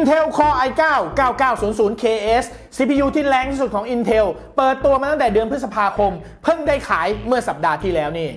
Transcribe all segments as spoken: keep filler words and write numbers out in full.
Intel Core ไอ ไนน์ เก้าเก้าศูนย์ศูนย์ เค เอส ซี พี ยู ที่แรงที่สุดของ Intel เปิดตัวมาตั้งแต่เดือนพฤษภาคมเพิ่งได้ขายเมื่อสัปดาห์ที่แล้วนี่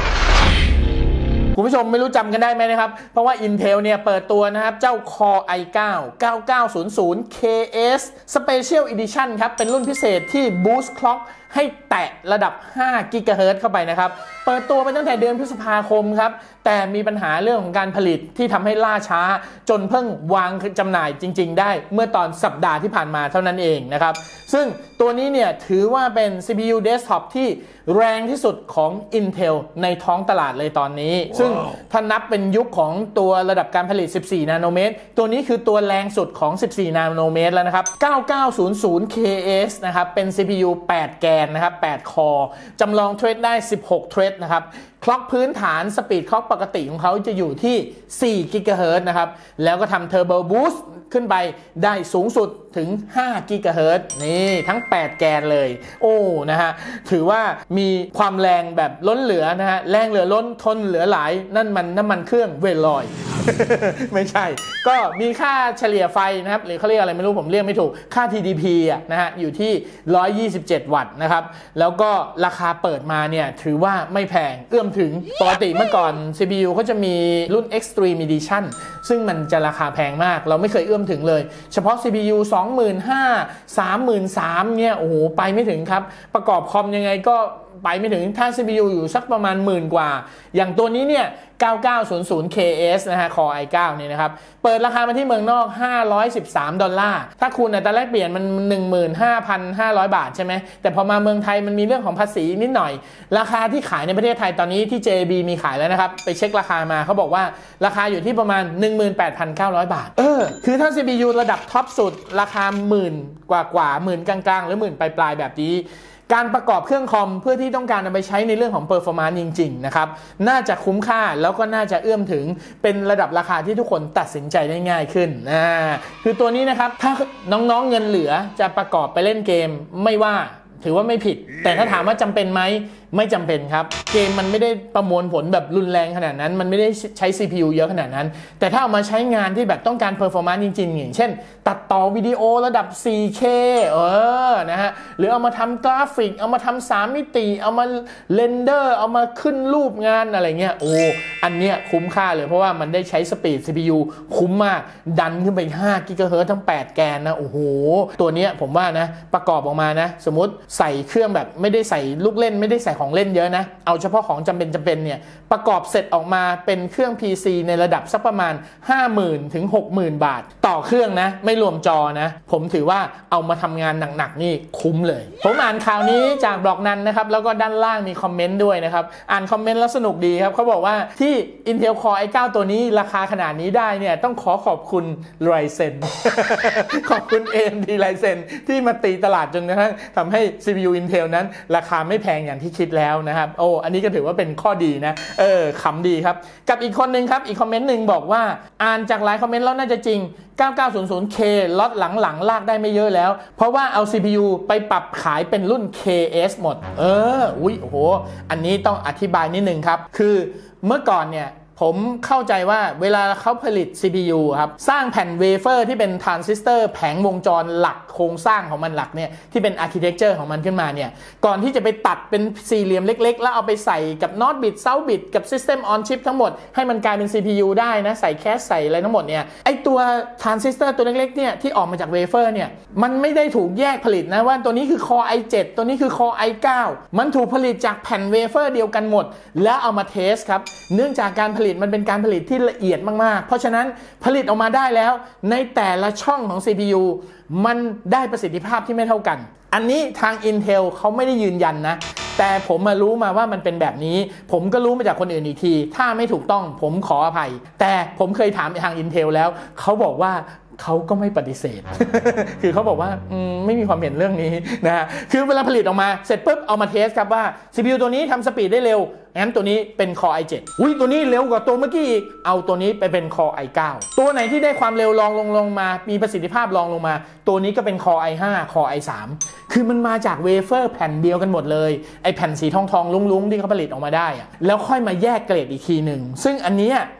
คุณผู้ชมไม่รู้จำกันได้ไหมนะครับเพราะว่า Intel เนี่ยเปิดตัวนะครับเจ้า Core ไอ ไนน์ เก้าเก้าศูนย์ศูนย์ เค เอส Special Edition ครับเป็นรุ่นพิเศษที่ Boost Clock ให้แตะระดับห้ากิกะเฮิรตซ์เข้าไปนะครับเปิดตัวไปตั้งแต่เดือนพฤษภาคมครับแต่มีปัญหาเรื่องของการผลิตที่ทำให้ล่าช้าจนเพิ่งวางจำหน่ายจริงๆได้เมื่อตอนสัปดาห์ที่ผ่านมาเท่านั้นเองนะครับซึ่งตัวนี้เนี่ยถือว่าเป็น ซี พี ยู Desktop ที่แรงที่สุดของ Intel ในท้องตลาดเลยตอนนี้ wow. ซึ่งถ้านับเป็นยุคของตัวระดับการผลิตสิบสี่นาโนเมตรตัวนี้คือตัวแรงสุดของสิบสี่นาโนเมตรแล้วนะครับเก้าเก้าศูนย์ศูนย์ เค เอส นะครับเป็น ซี พี ยู แปด แกนนะครับแปดคอร์จำลองเทรดได้สิบหกเทรดนะครับคล็อกพื้นฐานสปีดคล็อกปกติของเขาจะอยู่ที่สี่กิกะเฮิรตซ์นะครับแล้วก็ทำเทอร์โบบูสต์ขึ้นไปได้สูงสุดถึงห้ากิกะเฮิรตซ์นี่ทั้งแปดแกนเลยโอ้นะฮะถือว่ามีความแรงแบบล้นเหลือนะฮะแรงเหลือล้นทนเหลือหลายนั่นมันน้ำมันเครื่องเวลลอย ไม่ใช่ก็มีค่าเฉลี่ยไฟนะครับหรือเขาเรียกอะไรไม่รู้ผมเรียกไม่ถูกค่า ที ดี พี อ่ะนะฮะอยู่ที่หนึ่งร้อยยี่สิบเจ็ดวัตต์นะครับแล้วก็ราคาเปิดมาเนี่ยถือว่าไม่แพงเอื้อมถึงปกติเมื่อก่อน ซี พี ยู เขาจะมีรุ่น Extreme Edition ซึ่งมันจะราคาแพงมากเราไม่เคยเอื้อมถึงเลยเฉพาะ ซี พี ยู สองหมื่นห้าพัน สามหมื่นสามพัน เนี่ยโอ้โหไปไม่ถึงครับประกอบคอมยังไงก็ไปไม่ถึงถ้า ซี พี ยู อยู่สักประมาณหมื่นกว่าอย่างตัวนี้เนี่ยเก้าเก้าศูนย์ศูนย์ เค เอส นะฮะ Core ไอ ไนน์ เก้านี่นะครับเปิดราคามาที่เมืองนอกห้าร้อยสิบสามดอลลาร์ถ้าคุณอัตราแลกเปลี่ยนมัน หนึ่งหมื่นห้าพันห้าร้อย บาทใช่ไหมแต่พอมาเมืองไทยมันมีเรื่องของภาษีนิดหน่อยราคาที่ขายในประเทศไทยตอนนี้ที่ เจ บี มีขายแล้วนะครับไปเช็คราคามาเขาบอกว่าราคาอยู่ที่ประมาณ หนึ่งหมื่นแปดพันเก้าร้อย บาทเออคือถ้า ซี พี ยู ระดับท็อปสุดราคาหมื่นกว่ากว่าหมื่นกลางๆหรือหมื่นปลายๆแบบนี้การประกอบเครื่องคอมเพื่อที่ต้องการเอาไปใช้ในเรื่องของ performance จริงๆนะครับน่าจะคุ้มค่าแล้วก็น่าจะเอื้อมถึงเป็นระดับราคาที่ทุกคนตัดสินใจได้ง่ายขึ้นอ่าคือตัวนี้นะครับถ้าน้องๆเงินเหลือจะประกอบไปเล่นเกมไม่ว่าถือว่าไม่ผิดแต่ถ้าถามว่าจำเป็นไหมไม่จำเป็นครับเกมมันไม่ได้ประมวลผลแบบรุนแรงขนาดนั้นมันไม่ได้ใช้ ซี พี ยู เยอะขนาดนั้นแต่ถ้าเอามาใช้งานที่แบบต้องการ performance จริงๆอย่างเช่นตัดต่อวิดีโอระดับ โฟร์เค เออนะฮะหรือเอามาทำกราฟิกเอามาทำสามมิติเอามาเรนเดอร์เอามาขึ้นรูปงานอะไรเงี้ยโอ้อันเนี้ยคุ้มค่าเลยเพราะว่ามันได้ใช้สปีด ซี พี ยู คุ้มมากดันขึ้นไปห้ากิกะเฮิรตซ์ทั้งแปดแกนนะโอ้โหตัวเนี้ยผมว่านะประกอบออกมานะสมมติใส่เครื่องแบบไม่ได้ใส่ลูกเล่นไม่ได้ใส่ของเล่นเยอะนะเอาเฉพาะของจำเป็นจำเป็นเนี่ยประกอบเสร็จออกมาเป็นเครื่อง พี ซี ในระดับสักประมาณ ห้าหมื่น ถึง หกหมื่น บาทต่อเครื่องนะไม่รวมจอนะผมถือว่าเอามาทำงานหนักๆนี่คุ้มเลยผมอ่านข่าวนี้จากบล็อกนั้นนะครับแล้วก็ด้านล่างมีคอมเมนต์ด้วยนะครับอ่านคอมเมนต์แล้วสนุกดีครับเขาบอกว่าที่ Intel Core ไอ ไนน์ ตัวนี้ราคาขนาดนี้ได้เนี่ยต้องขอขอบคุณ Ryzen ขอบคุณ เอ เอ็ม ดี Ryzen ที่มาตีตลาดจนกระทั่งทำให้ ซี พี ยู Intel นั้นราคาไม่แพงอย่างที่คิดแล้วนะครับโอ้อันนี้ก็ถือว่าเป็นข้อดีนะเออขำดีครับกับอีกคนนึงครับอีกคอมเมนต์หนึ่งบอกว่าอ่านจากหลายคอมเมนต์แล้วน่าจะจริงเก้าเก้าศูนย์ศูนย์ เค ล็อตหลังๆลากได้ไม่เยอะแล้วเพราะว่าเอา ซี พี ยู ไปปรับขายเป็นรุ่น เค เอส หมดเอออุ๊ยโอ้โหอันนี้ต้องอธิบายนิดนึงครับคือเมื่อก่อนเนี่ยผมเข้าใจว่าเวลาเขาผลิต ซี พี ยู ครับสร้างแผ่นเวเฟอร์ที่เป็นทรานซิสเตอร์แผงวงจรหลักโครงสร้างของมันหลักเนี่ยที่เป็นอาร์คิเทคเจอร์ของมันขึ้นมาเนี่ยก่อนที่จะไปตัดเป็นสี่เหลี่ยมเล็กๆแล้วเอาไปใส่กับน็อตบิตเซาบิตกับ System on Chip ทั้งหมดให้มันกลายเป็น ซี พี ยู ได้นะใส่แคสใส่อะไรทั้งหมดเนี่ยไอตัวทรานซิสเตอร์ตัวเล็กๆเนี่ยที่ออกมาจากเวเฟอร์เนี่ยมันไม่ได้ถูกแยกผลิตนะว่าตัวนี้คือ Core ไอ เซเว่น ตัวนี้คือ Core ไอ ไนน์ มันถูกผลิตจากแผ่นเวเฟอร์เดียวกันหมดแล้วเอามาเทสครับเนื่องจากการผลิตมันเป็นการผลิตที่ละเอียดมากๆเพราะฉะนั้นผลิตออกมาได้แล้วในแต่ละช่องของ ซี พี ยู มันได้ประสิทธิภาพที่ไม่เท่ากันอันนี้ทาง Intel เขาไม่ได้ยืนยันนะแต่ผมมารู้มาว่ามันเป็นแบบนี้ผมก็รู้มาจากคนอื่นอีกทีถ้าไม่ถูกต้องผมขออภัยแต่ผมเคยถามทาง Intel แล้วเขาบอกว่าเขาก็ไม่ปฏิเสธ คือเขาบอกว่าไม่มีความเห็นเรื่องนี้นะฮะคือเวลาผลิตออกมาเสร็จปุ๊บเอามาเทสครับว่า ซี พี ยู ตัวนี้ทำสปีดได้เร็วงั้นตัวนี้เป็น Core ไอ เซเว่น อุ้ยตัวนี้เร็วกว่าตัวเมื่อกี้อีกเอาตัวนี้ไปเป็น Core ไอ ไนน์ ตัวไหนที่ได้ความเร็วรองลงลงมามีประสิทธิภาพรองลงมาตัวนี้ก็เป็น Core ไอ ไฟว์ Core ไอ ทรี คือมันมาจากเวเฟอร์แผ่นเดียวกันหมดเลยไอแผ่นสีทองทองลุ้งๆที่เขาผลิตออกมาได้อะแล้วค่อยมาแยกเกรดอีกทีหนึ่งซึ่งอันนี้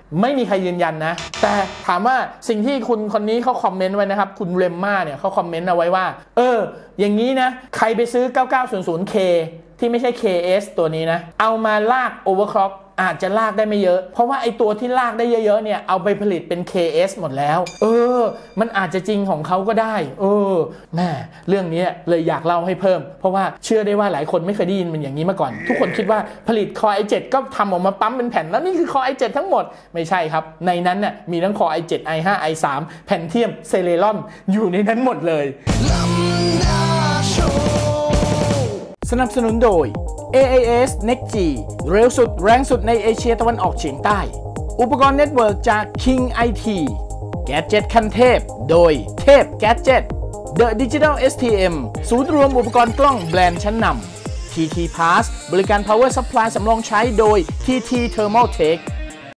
ไม่มีใครยืนยันนะแต่ถามว่าสิ่งที่คุณคนนี้เขาคอมเมนต์ไว้นะครับคุณเรมม่าเนี่ยเขาคอมเมนต์เอาไว้ว่าเอออย่างนี้นะใครไปซื้อ เก้าเก้าศูนย์ศูนย์เค ที่ไม่ใช่ เค เอส ตัวนี้นะเอามาลาก overclock อาจจะลากได้ไม่เยอะเพราะว่าไอตัวที่ลากได้เยอะๆเนี่ยเอาไปผลิตเป็น เค เอส หมดแล้วเออมันอาจจะจริงของเขาก็ได้เออแม่เรื่องนี้เลยอยากเล่าให้เพิ่มเพราะว่าเชื่อได้ว่าหลายคนไม่เคยได้ยินมันอย่างนี้มาก่อนทุกคนคิดว่าผลิต Core ไอ เซเว่น ก็ทำออกมาปั๊มเป็นแผ่นแล้วนี่คือ Core ไอ เซเว่น ทั้งหมดไม่ใช่ครับในนั้นน่ะมีทั้ง Core ไอ เซเว่น ไอ ไฟว์ ไอ ทรี Pentium Celeron อยู่ในนั้นหมดเลยสนับสนุนโดย เอ เอ เอส Next G เร็วสุดแรงสุดในเอเชียตะวันออกเฉียงใต้อุปกรณ์เน็ตเวิร์กจาก King ไอ ที แกดเจ็ตคันเทพโดยเทพแกดเจ็ต The Digital เอส ที เอ็ม ศูนย์รวมอุปกรณ์กล้องแบรนด์ชั้นนำ ที ที Pass บริการ Power Supply สำรองใช้โดย ที ที Thermal Tech